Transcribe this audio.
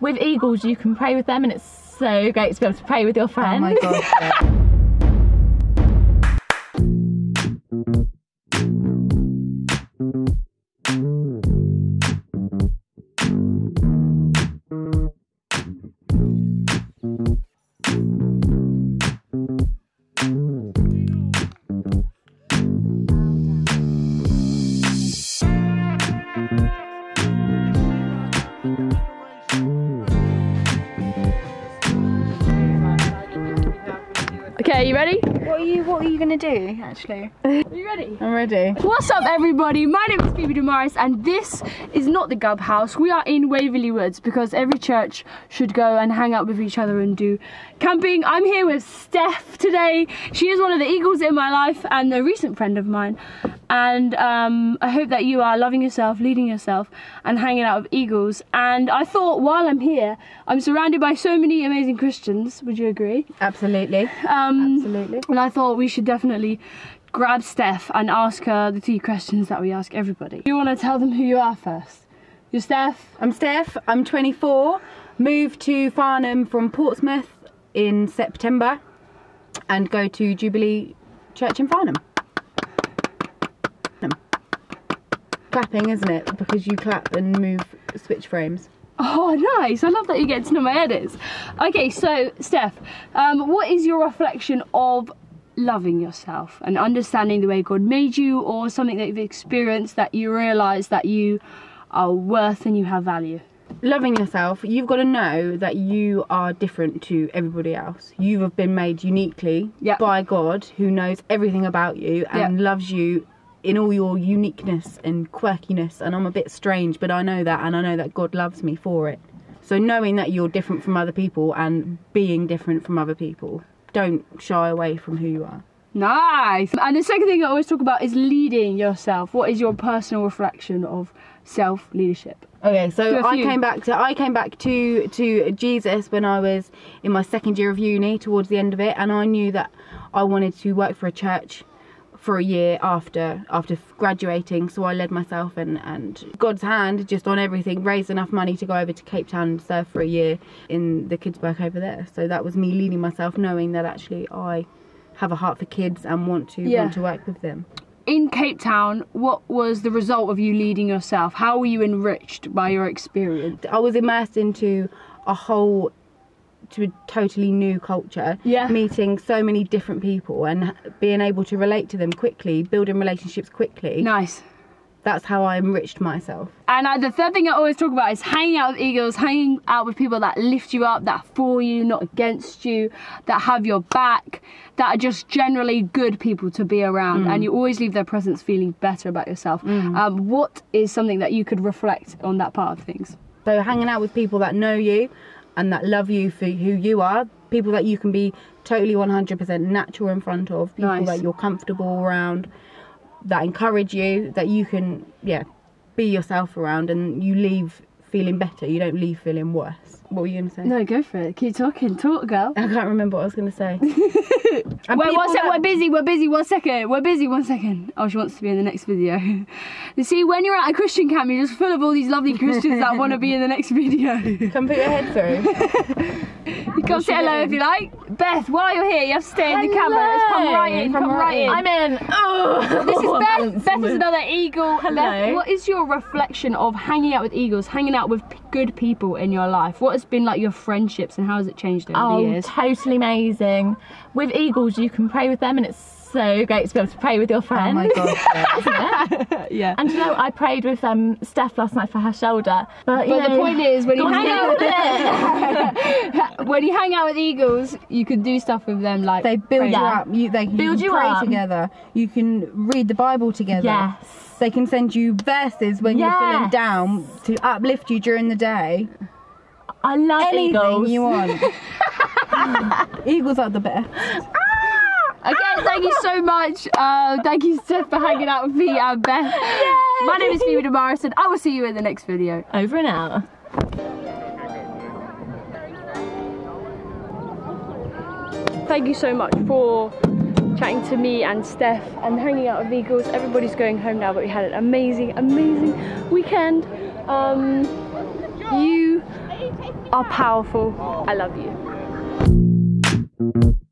With Eagles, you can pray with them, and it's so great to be able to pray with your friends. Oh my god. Yeah. Okay, you ready? What are you gonna do, actually? Are you ready? I'm ready. What's up, everybody? My name is Phoebe Damaris, and this is not the Gub House. We are in Waverley Woods because every church should go and hang out with each other and do camping. I'm here with Steph today. She is one of the Eagles in my life and a recent friend of mine. And I hope that you are loving yourself, leading yourself, and hanging out with Eagles. And I thought, while I'm here, I'm surrounded by so many amazing Christians. Would you agree? Absolutely. Absolutely. And I thought we should definitely grab Steph and ask her the 3 questions that we ask everybody. You want to tell them who you are first? You're Steph? I'm Steph, I'm 24, moved to Farnham from Portsmouth in September and go to Jubilee Church in Farnham. Clapping, isn't it? Because you clap and move switch frames. Oh, nice. I love that you get to know my edits. Okay, so Steph, what is your reflection of loving yourself and understanding the way God made you, or something that you've experienced that you realise that you are worth and you have value? Loving yourself, you've got to know that you are different to everybody else. You have been made uniquely by God, who knows everything about you and loves you in all your uniqueness and quirkiness. And I'm a bit strange, but I know that, and I know that God loves me for it. So knowing that you're different from other people and being different from other people, don't shy away from who you are. Nice. And the second thing I always talk about is leading yourself. What is your personal reflection of self-leadership? Okay, so I came back to Jesus when I was in my 2nd year of uni, towards the end of it, and I knew that I wanted to work for a church for a year after graduating. So I led myself and God's hand just on everything, raised enough money to go over to Cape Town and serve for a year in the kids' work over there. So that was me leading myself, knowing that actually I have a heart for kids and want to work with them. In Cape Town, what was the result of you leading yourself? How were you enriched by your experience? I was immersed into a totally new culture, meeting so many different people and being able to relate to them quickly, building relationships quickly. Nice. That's how I enriched myself. And the third thing I always talk about is hanging out with Eagles, hanging out with people that lift you up, that are for you, not against you, that have your back, that are just generally good people to be around, and you always leave their presence feeling better about yourself. What is something that you could reflect on that part of things? So hanging out with people that know you and that love you for who you are, people that you can be totally 100% natural in front of, people that you're comfortable around, that encourage you, that you can be yourself around, and you leave feeling better. You don't leave feeling worse. What were you going to say? No, go for it. Keep talking. Talk, girl. I can't remember what I was going to say. Wait, one second. We're busy. We're busy. 1 second. Oh, she wants to be in the next video. You see, when you're at a Christian camp, you're just full of all these lovely Christians that want to be in the next video. Come put your head through. You come say hello if you like. Beth, while you're here, you have to stay in the camera. Let's come right in. Come right in. I'm in. Oh, this is Beth. Beth is another Eagle. Hello. Beth, what is your reflection of hanging out with Eagles, hanging out with good people in your life? What has been like your friendships, and how has it changed over the years? Totally amazing. With Eagles, you can pray with them, and it's so great to be able to pray with your friends. Oh my god, isn't it? Yeah. And you know, I prayed with Steph last night for her shoulder. But the point is, when you hang out when you hang out with Eagles, you can do stuff with them, like they build you up. They can build you pray up together. You can read the Bible together. Yes. They can send you verses when you're feeling down to uplift you during the day. I love anything Eagles. You want. Eagles are the best. Again, thank you so much. Thank you, Steph, for hanging out with me and Beth. Yay. My name is Phoebe Damaris, and I will see you in the next video. Over and out. Thank you so much for chatting to me and Steph and hanging out with Eagles. Everybody's going home now, but we had an amazing, amazing weekend. You are powerful. I love you.